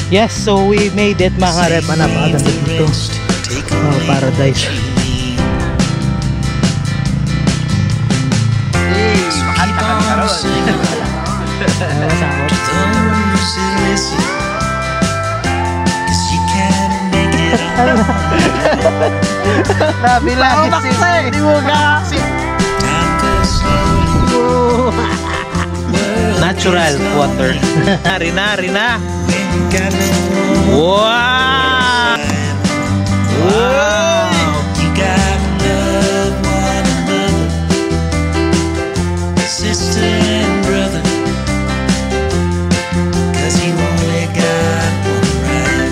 Yes, so we made it mga rep. Napakaganda dito. Oh, paradise. Nabilangin hindi mo kasi natural water. Rina. Wow! Wow! You gotta love one another, sister and brother, 'cause you only got one right.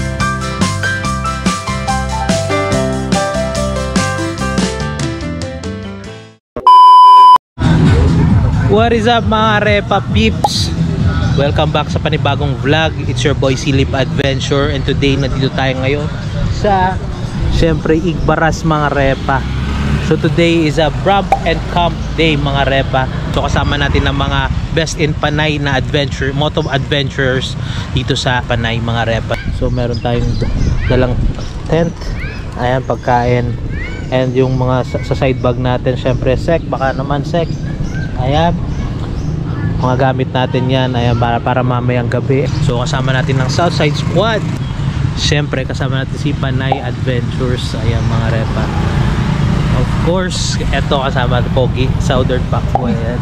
What is up mga Repa Peeps? Welcome back sa panibagong vlog. It's your boy Silip Adventure, and today nandito tayo ngayon sa syempre Igbaras mga Repa. So today is a Brab and Camp Day mga Repa. So kasama natin ang mga best in Panay na adventure, moto adventurers dito sa Panay mga Repa. So meron tayong dalang tent, ayan, pagkain, and yung mga sa side bag natin syempre sek, baka naman sek, ayan, mga gamit natin yan, ayan, para mamayang gabi. So kasama natin ng Southside Squad, syempre kasama natin si Panay Adventures, ayan mga Repa. Of course, eto kasama Pogi, Southern Packboy, ayan.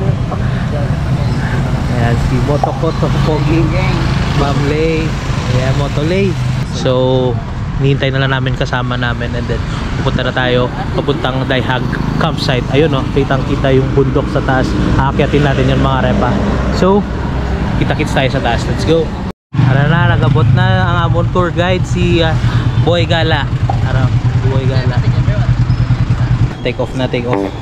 Ayan si Motokoto Pogi, Ma'am Lay, ayan, Motolay. So hinihintay na lang namin kasama namin, and then pupunta na tayo papuntang Dayhag campsite. Ayun oh, kitang-kita yung bundok sa taas. Aakyatin natin yung mga Repa. So kita-kits tayo sa taas. Let's go. Ara na, nagabot na ang amon tour guide si Boy Gala. Ara, Boy Gala. Take off na, take off.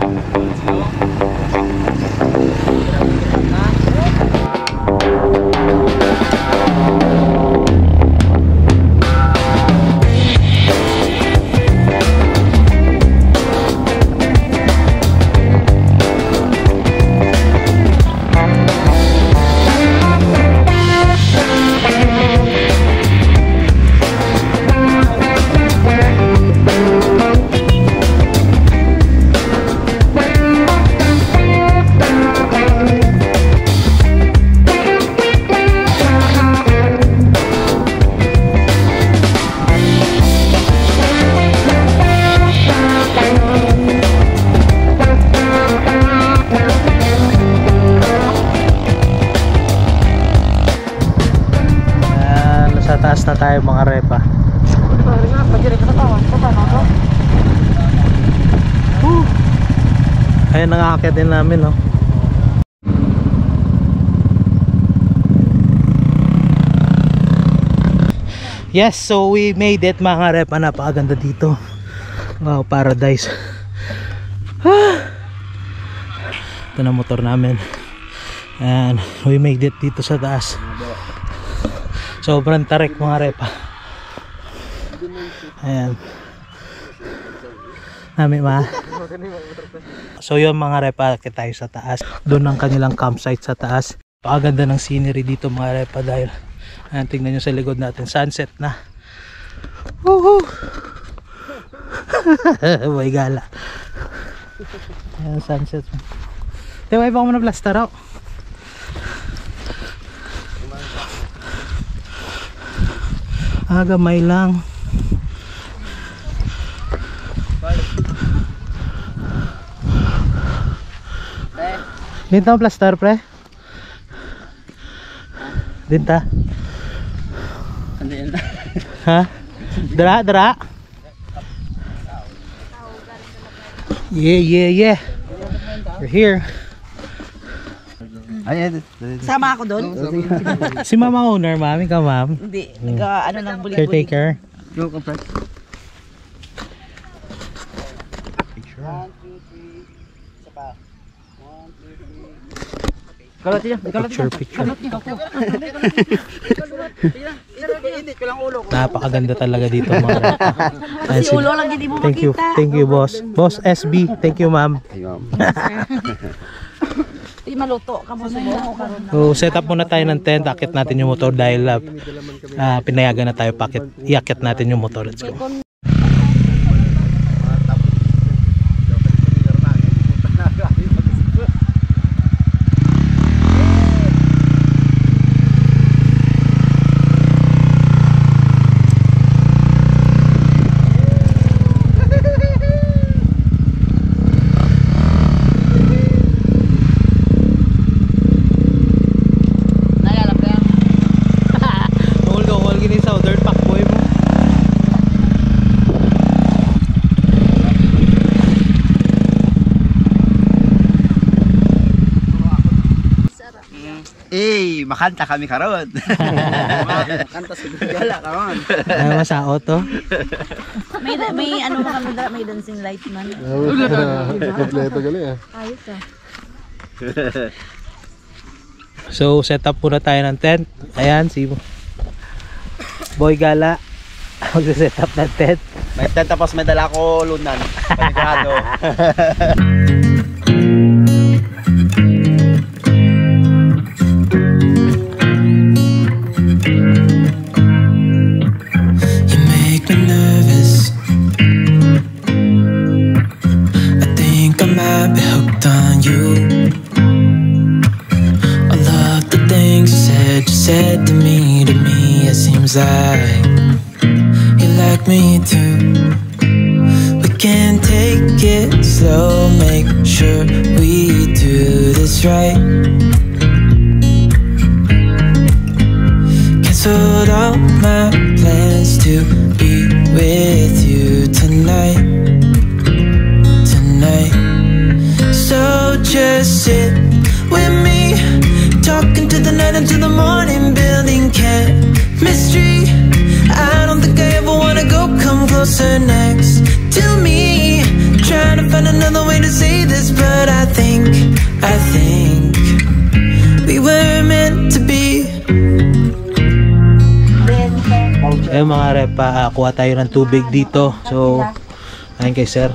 Taas na tayo mga Repa. Ayan, nangakakit din namin, no? Yes, so we made it mga Repa. Napakaganda dito. Wow, paradise. Ito na motor namin, and we made it dito sa taas. Sobrang tarik mga Repa. Ayan. Nami ma. So yun mga Repa, akit tayo sa taas. Doon ang kanilang campsite sa taas. Pakaganda ng scenery dito mga Repa, dahil ayan, tingnan nyo sa likod natin, sunset na. Woohoo! Boy Gala. Ayan, sunset. Teway pa ako na plaster out. Gamay lang. Dinta ang plaster pre? Dinta? Ha? Dara? Yeah. We're here. Sama ako doon? Si mama owner, mami ka ma'am? Hindi, ano lang, bulig-bulig. Caretaker? Go, compress. Picture. 1, 2, 3. Isa pa. 1, 2, 3. Kalat niya. Picture. Hindi ko lang ulo. Napakaganda talaga dito mga Repa. Kasi ulo lang hindi mo makita. Thank you boss. Boss SB, thank you ma'am. Yan, Di maluto. Kamu subo. So set up muna tayo ng tent, akit natin yung motor dahil pinayagan na tayo pakit. Iakit natin yung motor. Let's go. Makanta kami karon. Makanta sa gala karon. Ay, masao to. May ano mo kami dra, may dancing light man. Kompleto gali ah. Ayos ah. So set up muna tayo ng tent. Ayan si Boy Gala magse-set up ng tent. May tent tapos may dala ko lunan. Panigurado. Said to me, it seems like you like me too. We can take it slow, make sure we do this right. Canceled all my plans to be with you tonight. So just sit with me, talking to the night until the morning, building chemistry. I don't think I ever wanna go, come closer next to me. Trying to find another way to say this, but I think we were meant to be. Ayun mga repa, kuha tayo ng tubig dito. So, ayun kay sir.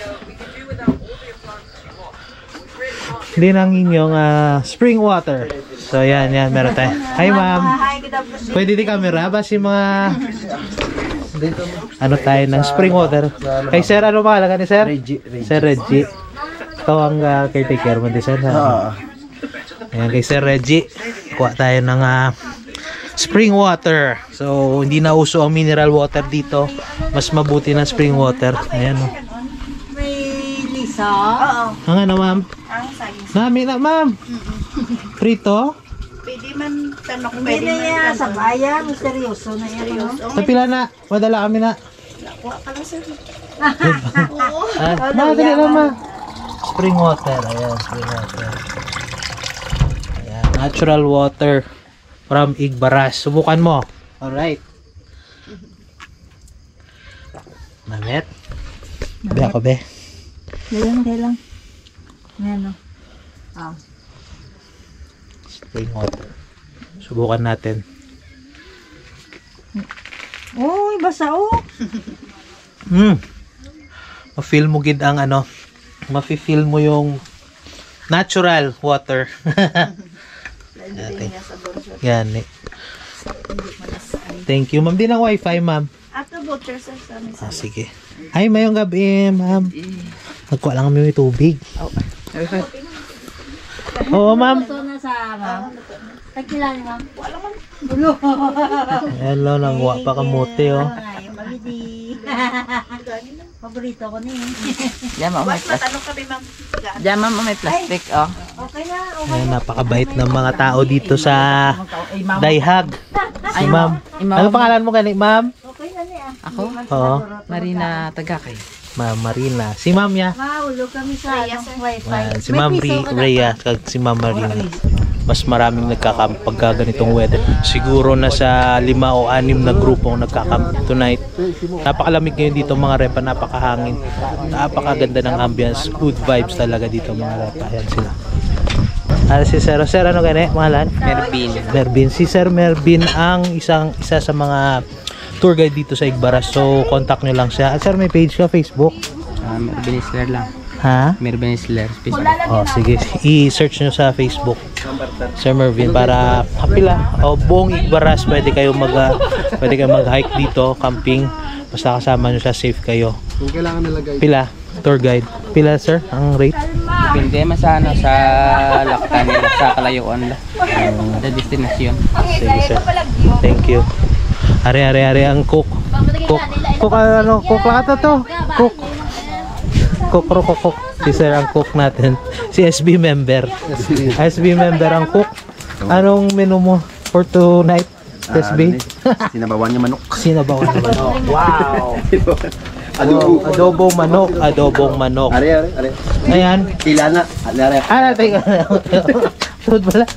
Hindi nang inyong spring water. So yan, meron tayo. Hi ma'am. Pwede di camera ba si mga ano tayo ng spring water. Kay sir, ano pangalan ni sir? Reggie. Sir Reggie. Ikaw ang caretaker mo din sir. Ayan kay sir Reggie. Kuha tayo ng spring water. So hindi na uso ang mineral water dito. Mas mabuti ng spring water. Ayan o. So, oo. Ang ano ma'am? Ang saging. Nami na ma'am. Prito? Pwede man tanok, pwede man sa bayan, misteryoso na yan. Sa pila na, madala kami na. Kuha ka lang sir. Madali lang ma. Spring water, ayan, spring water. Ayan, natural water from Igbaras. Subukan mo. Alright. Namit? Be ako be. Kailang. Ayan o. Spring water. Subukan natin. Uy, basa o. Ma-feel mo gid ang ano. Ma-feel mo yung natural water. Yan eh. Thank you. Ma'am, din ang wifi, ma'am. Ato butter sir sa amin. Sige. Ay, mayong gabi, ma'am. Nagkuha lang kami may tubig. Oo, ma'am. Ito na sa ma'am. Tagkila ni ma'am. Wala man. Hello, nangwa pa kamote, oh. Yung mabidi. Paborito ko ni. Diyan may plastic. Diyan may plastic, oh. Okay na. Ayan, napakabait ng mga tao dito sa Dayhag. Si ma'am. Ano pangalan mo gani, ma'am? Okay na niya. Ako? Oo. Marina Tagakay. Ma'am Marina. Si ma'am ya. Mahulog kami sa wifi. Ayan, si ma'am Rhea at si ma'am Marina. Mas maraming nagkakamp pagka ganitong weather. Siguro na sa 5 o 6 na grupo ang nagkakamp tonight. Napakalamig ngayon dito mga repa, napakahangin. Napakaganda ng ambience, good vibes talaga dito mga repa. Ayan sila. Si Sir, ano gani? Pangalan? Mervin. Si Sir Mervin ang isa sa mga tour guide dito sa Igbaras. So contact nyo lang siya. Sir, may page ka Facebook? Mervin Isler lang. Ha? Mervin Isler. Oh, sige. I-search nyo sa Facebook. Sir Mervin para kapila. O buong Igbaras pwede kayo mag-hike dito, camping. Basta kasama nyo siya, safe kayo. Kung kailangan nilagay. Pila? Tour guide. Pila sir? Ang rate? Depende man sa ano, sa laktan nila, sa kalayuan la. Sa destinasyon. Sige sir. Thank you. Are ang cook. Cook ano? Cook lang ito to. Cook. Cook. Si sir ang cook natin. Si SB member. SB member ang cook. Anong menu mo for tonight? SB? Sinabawan niya manok. Sinabawan na manok. Wow. Adobong manok. Are. Ayan. Pila na. Are. Teka. Sunod pala.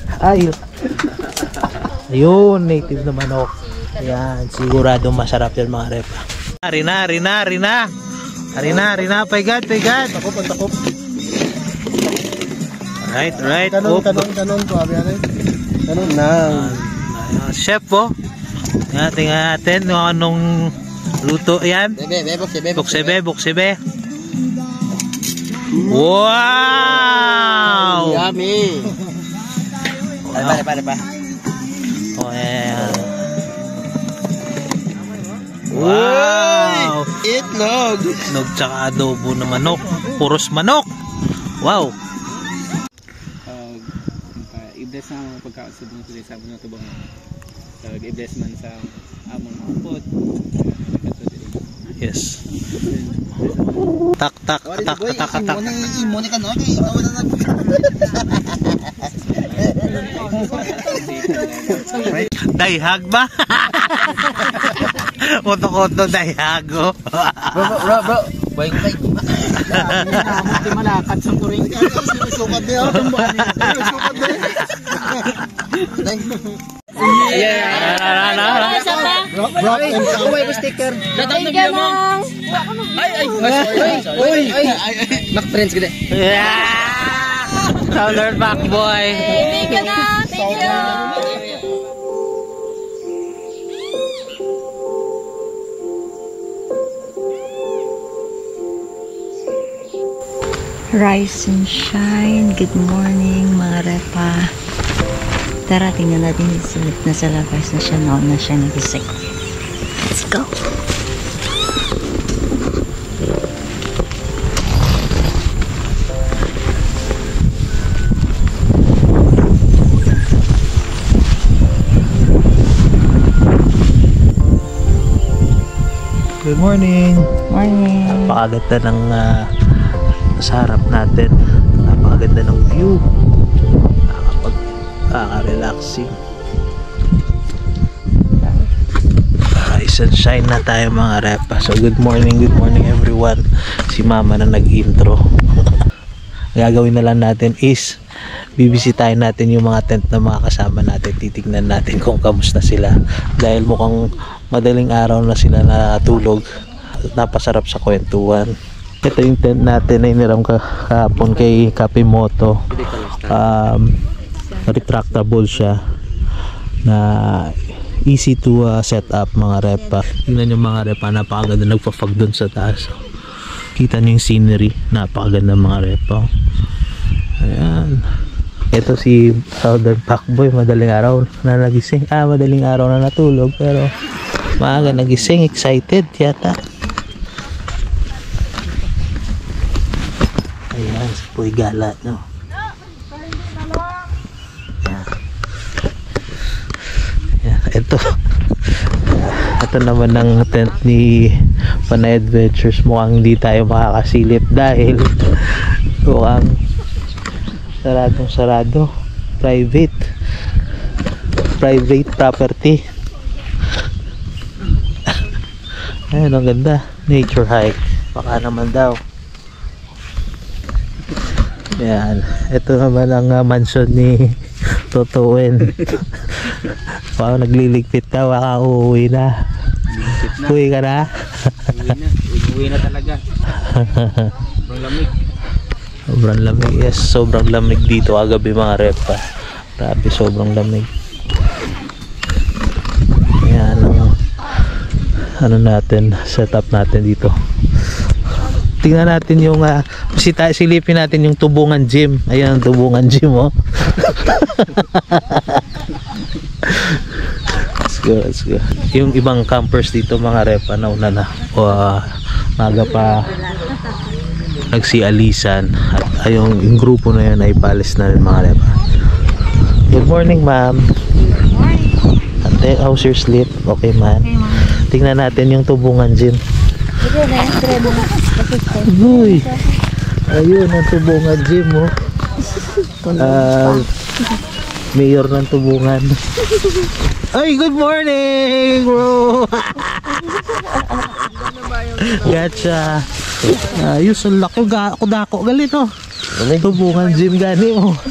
Ayun, native na manok. Ayan, sigurado masarap yan mga repa. Rina, paigad. Takop. Alright. Tanong ko, abi ano? Tanong na. Chef po. Yan, tingnan natin kung anong luto yan. Buksebe. Wow! Yummy. Pa. Oh, ayan. Wow! Itlog Tsaka adobo na manok. Puros manok. Wow! I-bless na ang pagkakasabong sa sabon na ito bang i-bless man sa among upot. Yes. Tak. Imuni ka no? Ikaw na Dayhag ba? Koto dayhago. Bro. Baik. Mati malakat sa turing. Sukat din ako. Sukat din. Bro, kuway ko sticker. Datang na biya mo. Ay. Nak-friends kita. Southern back boy. Thank you. Rise and shine. Good morning mga repa. Tara, tingnan natin si Silip na sa labas na siya. Nauna siya nagising. Let's go. Good morning. Morning. Napakaganda ng sa harap natin. Napakaganda ng view. Nakaka-relaxing. Rise and shine na tayo mga repa. So good morning everyone. Si mama na nag-intro. Gagawin na lang natin is bibisitahin natin yung mga tent na mga kasama natin. Titignan natin kung kamusta sila. Dahil mukhang madaling araw na sila natulog. Napasarap sa kwentuhan. Ito yung tent natin na iniram kahapon kay Kapimoto. Retractable siya na easy to set up mga repa. Tingnan yung mga repa, napakaganda, nagpa-fog dun sa taas. Kita nyo yung scenery, napakaganda mga repa. Ayan. Ito si Southern Packboy, madaling araw na nagising. Madaling araw na natulog pero maaga nagising, excited yata. Ayan, si Puy Gala, no? Ayan, ito naman ang tent ni Panay Adventures. Mukhang hindi tayo makakasilip dahil mukhang sarado. Private property. Ayan, ang ganda. Nature hike. Baka naman daw. Yan. Ito naman ang mansion ni Totoen. Wow, nagliligpit ka. Baka uuwi na. Uwi ka na? Uwi na talaga. Sobrang lamig. Sobrang lamig. Yes, sobrang lamig dito kagabi mga repa. Grabe, sobrang lamig. Ayan ang ano natin, setup natin dito. Tingnan natin yung silipin natin yung Tubungan Gym. Ayan ang Tubungan Gym, oh. Let's go. Yung ibang campers dito mga repa nauna na o maga pa nagsialisan at yung grupo na yun ay palis na rin mga repa. Good morning, ma'am. Ate, how's your sleep? Okay, man. Tingnan natin yung Tubungan Gym. Uy, ayun ang Tubungan Gym, oh. Mayor ng Tubungan. Ay, good morning, bro. Gotcha. Ayos, ang laki. Dako galit, oh. Tubungan Gym gani, oh.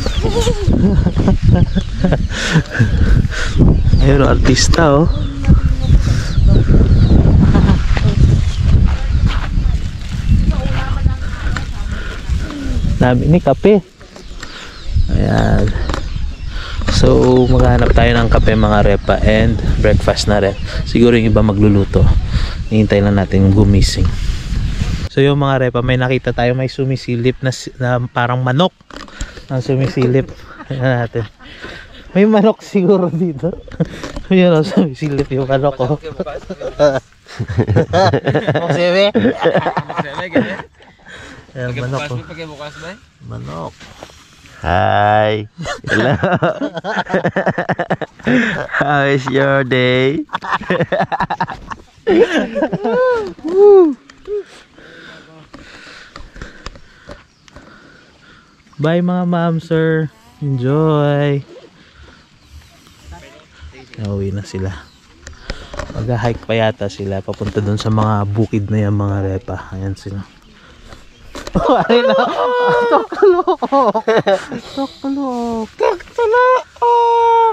Ayun, artista, oh. Namin ni kape. Ayan. So maghanap tayo ng kape mga repa and breakfast na rin. Siguro yung iba magluluto. Hihintay lang natin gumising. So yung mga repa, may nakita tayo may sumisilip na parang manok. Ang sumisilip. Ayan natin. May manok siguro dito. Ayan o, sumisilip yung manok, oh. Maksebe? Ayan, manok, oh. Manok. Hi. Hello. How is your day? Bye mga ma'am, sir. Enjoy. Nauwi na sila. Mag-hike pa yata sila papunta dun sa mga bukid na yan mga repa. Ayan sila. Ay na. Tokalok. Tokalok. Tokalok.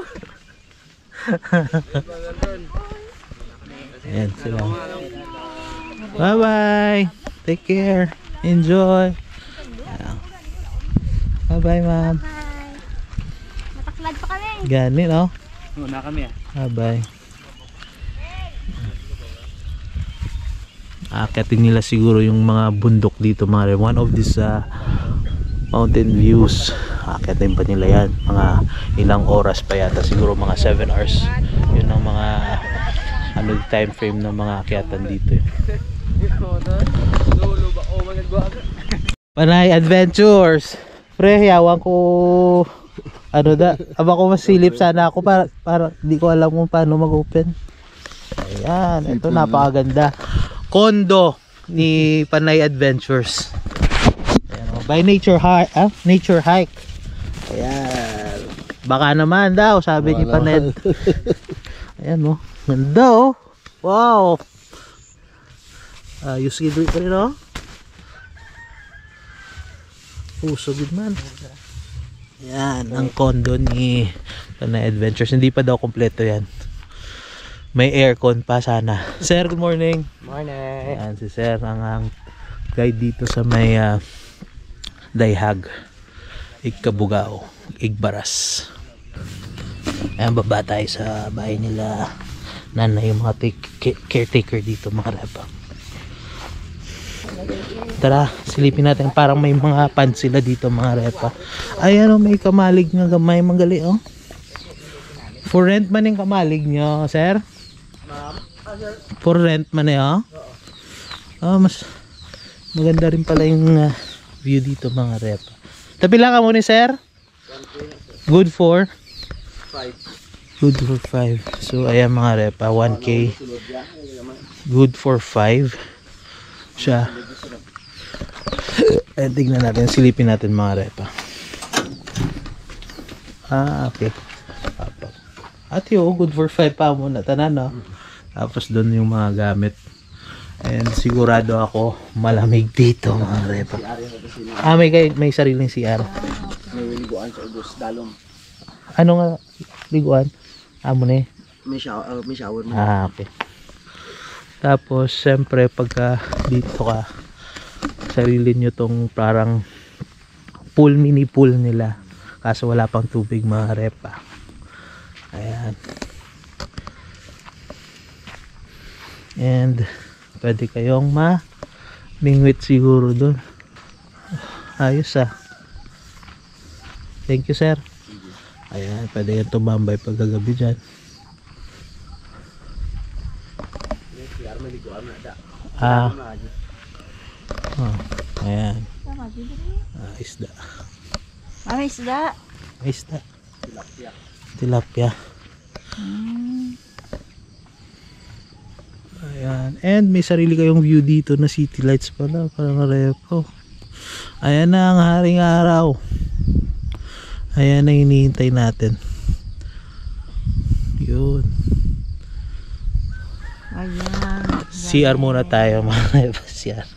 Ayan sila. Bye bye. Take care. Enjoy. Bye bye ma'am. Mataklad pa kami. Gani, no? Muna kami, Bye bye. Akitin nila siguro yung mga bundok dito mga. One of these mountain views. Akitin pa nila yan. Mga ilang oras pa yata. Siguro mga 7 hours. Yun ang mga time frame ng mga akyatan dito. Panay Adventures. Pre, yawan ko aba ko masilip sana ako para di ko alam kung paano mag-open. Ayan, ito napakaganda. Condo ni Panay Adventures. Ayan, by nature hike, nature hike. Ayan. Baka naman daw, sabi ni Panay. Ayan, oh. Ganda, oh. Wow. Ayos gid pa rin, oh. So good man. Yan ang condo ni Panay Adventures. Hindi pa daw kompleto yan. May aircon pa sana. Sir, good morning. Morning. Yan si Sir ang guide dito sa may Dayhag, Igkabugao, Igbaras. Ayan, baba tayo sa bahay nila nanay, yung mga caretaker dito mga repa. Tara, silipin natin. Parang may mga pan sila dito mga repa. Ayan, oh, may kamalig nga gamay magali, oh. For rent man yung kamalig nyo, sir? For rent man eh, oh. Oh, mas maganda rin pala yung view dito mga repa. Tabi lang ka muna, sir? Good for 5. Good for 5. So ayan mga repa, 1K. Good for 5 siya. Eh, tignan natin, silipin natin mga repa. Okay. At yun, good for 5 pa muna tanan, no? Tapos doon yung mga gamit. And sigurado ako malamig dito mga repa. May sariling CR. May liguan sa ubos, dalom. Ano nga liguan? Amo na eh. May shower mo. Okay. Tapos siyempre pagka dito ka, sarili nyo tong parang pool, mini pool nila. Kaso wala pang tubig mga repa. Ayan. And pwede kayong Mingwit siguro doon. Ayos ah. Thank you, sir. Ayan, pwede yan tumambay pagkagabi dyan. Ah. Oh, ayan. Isda. May isda. Isda. Tilapia. Ayan. And may sarili kayong view dito na city lights pala. Parang repo. Ayan na ang haring araw. Ayan na hinihintay natin. Yun. Ayan. CR muna tayo mga CR.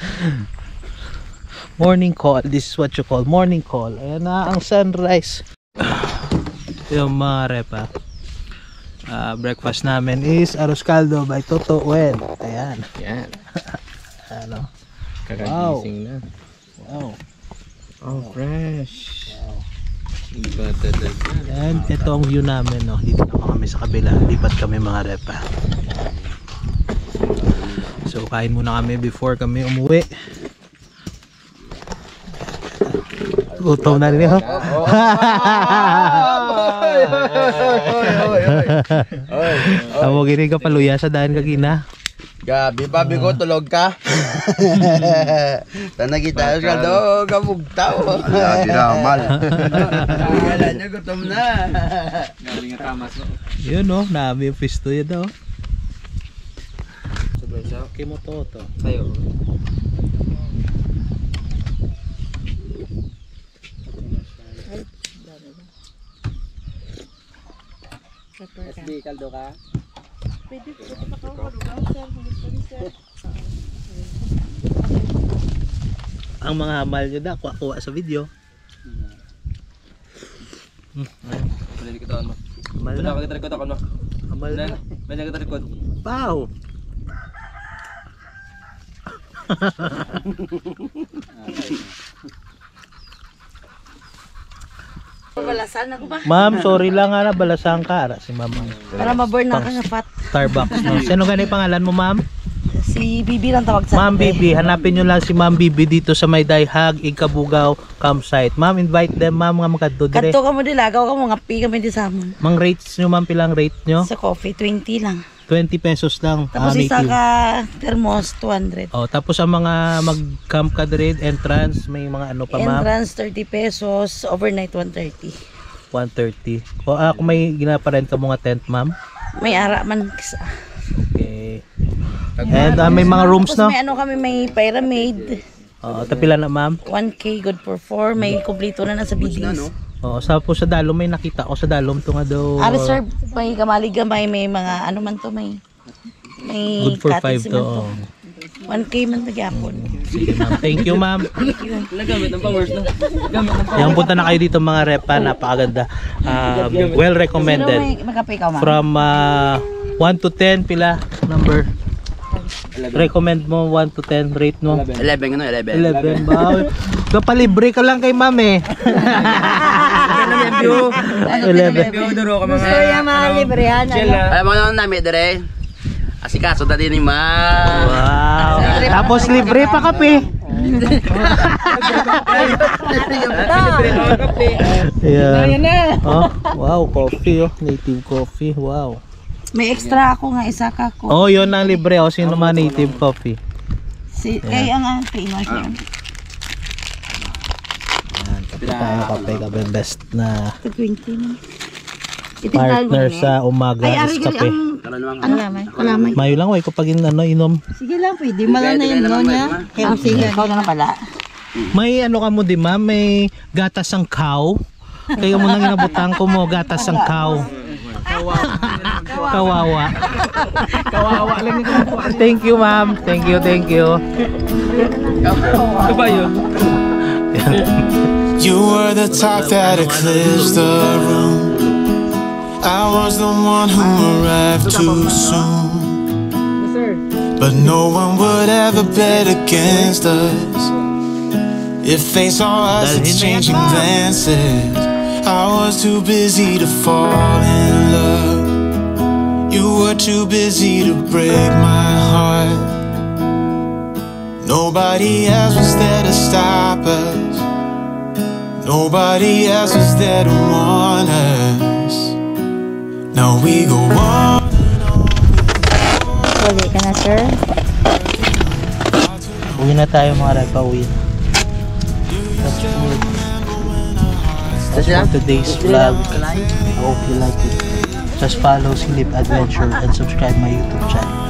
Morning call. This is what you call morning call. Ayan na ang sunrise. Yung mga repa. Breakfast namin is arroz caldo by Toto Wen. Ayan. Yan. Ano? Kakagising na. Wow. Oh, fresh. Iba talaga. And ito ang view namin, no. Dito na kami sa kabila. Lipat kami mga repa. So kain muna kami before kami umuwi. Gutom na rin yun. Amo gini ka paluya sa daan kagina. Gabi, babi ko, tulog ka. Tanag kita sa do, kabugtaw. Gabi ramal. Wala niya, gutom na. Galing nga tamas, no? Yun no, nabi yung pisto yun daw. Okay mo to. Tayo. SD, kaldo ka? Ang mga hamal nyo da, kuha sa video. Pwede kita ano? Hamal Pwede na. kita record ako, no? Hamal na. Pwede kita record. Wow! Balasan ako ba? Ma'am, sorry lang nga na balasang ka. Ara si ma'am. Para maburn na ka sapat. Starbucks no. Sino ganun yung pangalan mo ma'am? Si Bibi lang tawag sa Ma'am Bibi, hanapin nyo lang si Ma'am Bibi dito sa may Dayhag, Igkabugaw campsite. Ma'am, invite them ma'am nga magkadto dire. Kadto ka mo dilagaw ka mo ngapi kami di samon. Mang rates nyo ma'am, pilang rate nyo? Sa coffee 20 lang. 20 pesos lang. Tapos isa native. ka thermos 200. Oh, tapos ang mga mag-camp ka dire, entrance, may mga ano pa ma'am? Entrance 30 pesos, overnight 130. 130. O kung may ginaparent ka mga tent ma'am? May ara man kisa. Okay. And may mga rooms Tapos no? may ano kami, may pyramid. Oo, tapila na ma'am. 1K good for 4. May kumpleto na sa BDs. Oo, sa dalom may nakita ko sa dalom to nga daw. Reserve, may kamali-gamay, may mga ano man to, may Good for 5 cottage to. man Oh. 1K man nagyapon. Sige ma'am. Thank you ma'am. Nagamit ng powers, no? Gamit ng powers. Yung punta na kayo dito mga repa, napakaganda. Well Sino recommended. may magkape ka, ma'am? From 1 to 10 pila number. Recommend mo 1 to 10 rate mo. 11 ano, 11. 11 ba? Kapalibre ka lang kay ma'am eh. 11. Duro ka mga... Gusto yung mga librehan. Alam mo naman namin, dire. Asikaso dati ni ma. Wow. Tapos libre pa kape. Ayan. Oh, wow, coffee oh. Native coffee. Wow. May extra ako nga, isa ka ko. Oh, yun ang libre oh. Sino man native coffee? Kaya ang painwas yan. Tayo kape ka best na 20 na. partner sa umaga Ay, is kape. Ano lamay? Kalamay. Mayo lang way kapag inom. Sige lang, pwede. Malang na yun, no, niya. Ang sige, ikaw na pala. May ano ka mo di ma'am, may gatas ang cow. Kaya mo nang inabutang ko mo gatas ang cow. Kawawa. Kawawa lang ito. Thank you ma'am. Thank you. Ito ba yun? You were the talk that eclipsed the room. I was the one who arrived too soon. But no one would ever bet against us. If they saw us exchanging glances, I was too busy to fall in love. You were too busy to break my heart. Nobody else was there to stop us. Nobody else was there to warn us. Now we go on. Uwi ka na, sir? Uwi na tayo mga repa, uwi na. That's for today's vlog. I hope you like it. Just follow Silip Adventure and subscribe my YouTube channel.